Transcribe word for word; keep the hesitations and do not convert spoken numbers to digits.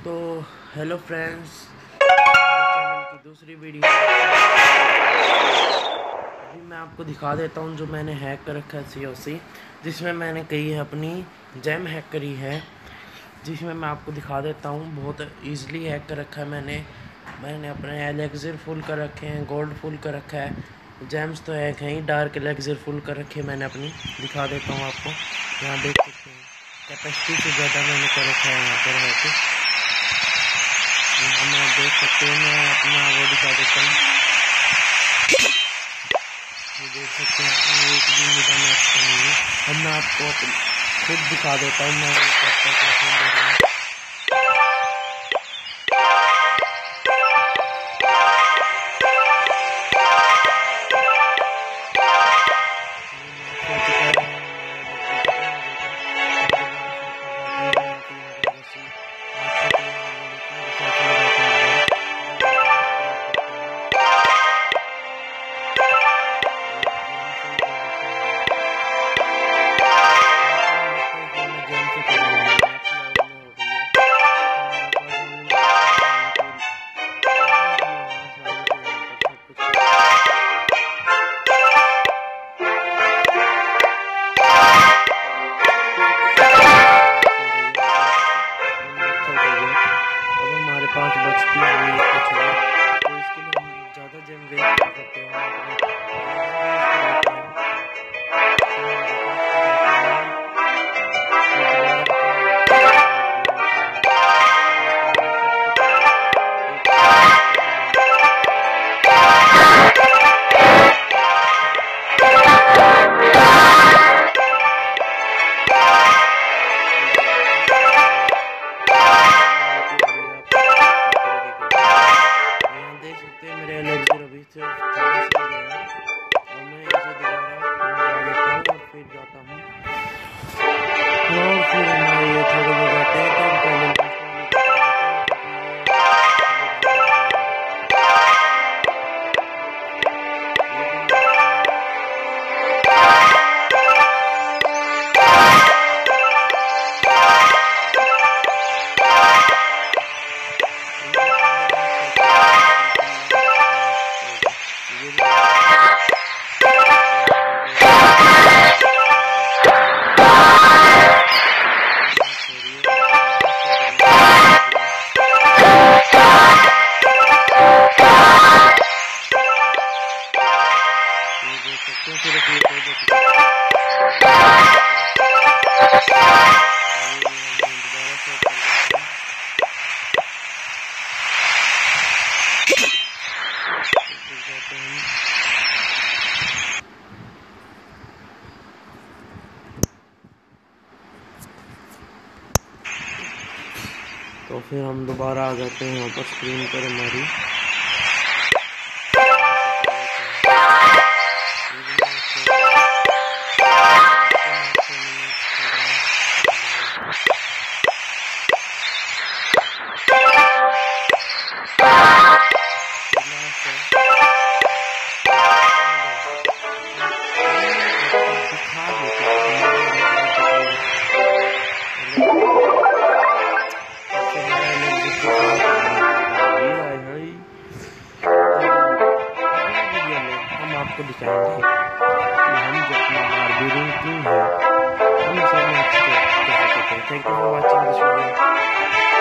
तो hello friends, channel की दूसरी वीडियो। अभी मैं आपको दिखा देता हूँ जो मैंने हैक कर रखा है सी ओ सी, जिसमें मैंने कई अपनी जैम हैक करी है, जिसमें मैं आपको दिखा देता हूँ। बहुत इजीली हैक कर रखा है मैंने मैंने अपने एलेक्सिर फुल कर रखे हैं, गोल्ड फुल कर रखा है, जैम्स तो हैक हैं ही, डार्क एलेक्सिर फुल कर रखे हैं मैंने अपनी। दिखा देता हूँ आपको, यहाँ देख सकते हैं कैपेसिटी से ज़्यादा मैंने कर रखा है यहाँ पर हैक। यहाँ मैं देख सकते हैं, मैं अपना वो दिखा देता हूँ, ये देख सकते हैं एक भी मेरा मैच का नहीं है। अब मैं आपको खुद दिखा देता हूँ मैं करता कैसे देख रहा हूँ। पाँच बजती है कुछ है, तो इसके लिए हम ज़्यादा जेम वेस्ट कर सकते हैं। मेरे एलेक्सिर अभी से चालीस हो गया है और मैं इसे दोबारा लगा लेता हूँ और फिर जाता हूँ और फिर हमारे ये थोड़े हो जाते हैं। तो पहले तो फिर हम दोबारा आ जाते हैं यहाँ पर स्क्रीन पर हमारी। आपको दिखाएंगे कि हम जो अपना बारबी रिंग किंग है हम इसे मैच कैसे करते हैं। Thank you for watching this video.